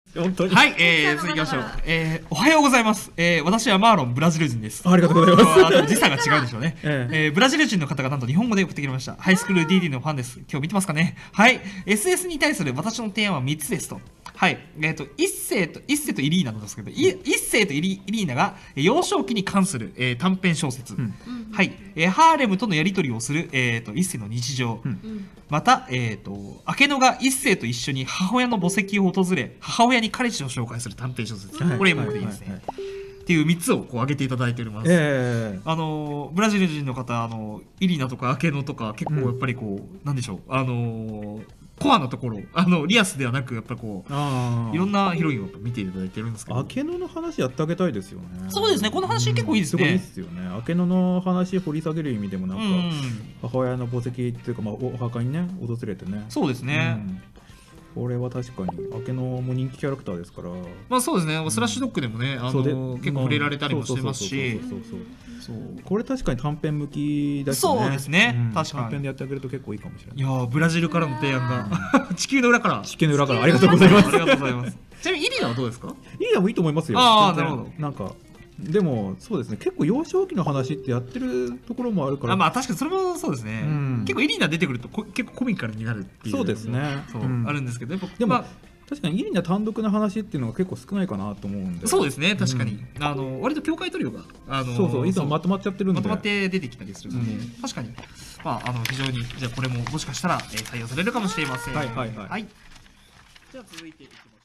本当に。 はい、続きましょう。おはようございます。私はマーロン、ブラジル人です。 ありがとうございます。 あと時差が違うでしょうね。ブラジル人の方がなんと日本語で送ってきました。ハイスクール DD のファンです。今日見てますかね。はい。SS に対する私の提案は3つですと。はい。一世とイリーナなんですけど、一世とイリーナが幼少期に関する、短編小説。はい。ハーレムとのやり取りをする、一世の日常。また、明野が一世と一緒に母親の墓石を訪れ、母親に彼氏を紹介する短編小説。これもいいですね。っていう3つをこう挙げていただいております。ブラジル人の方、イリーナとか明野とか結構やっぱりこう、なんでしょう、コアなところ、リアスではなく、やっぱりこう、いろんなヒロインを見ていただいてるんですけど。 明野の話やってあげたいですよね。 そうですね、この話結構いいですね。 すごいいいですよね。明野の話掘り下げる意味でもなんか、母親の墓石っていうか、まあ、お墓にね、訪れてね。 そうですね。 これは確かに明野も人気キャラクターですから。 まあそうですね、スラッシュドッグでもね、結構触れられたりもしてますし、これ確かに短編向きだしね。 そうですね、確かに短編でやってあげると結構いいかもしれない。 いやブラジルからの提案が地球の裏から。 地球の裏からありがとうございます。 ありがとうございます。ちなみにイリーナはどうですか？ イリーナもいいと思いますよ。 ああ、なるほど。 なんかでもそうですね、結構幼少期の話ってやってるところもあるから。 まあ確かにそれもそうですね。結構イリーナ出てくると結構コミカルになるっていう。 そうですね。 あるんですけど、 でも確かにイリーナ単独の話っていうのが結構少ないかなと思うんで。 そうですね、確かに割と境界トリオがいつもまとまっちゃってるんで、 まとまって出てきたりするので、確かにまあ非常にじゃあこれももしかしたら採用されるかもしれません。はい。じゃあ続いていきます。